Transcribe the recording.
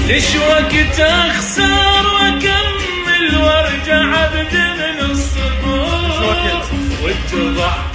ليش وقت اخسر واكمل وارجع عبد من الصفوف واتضح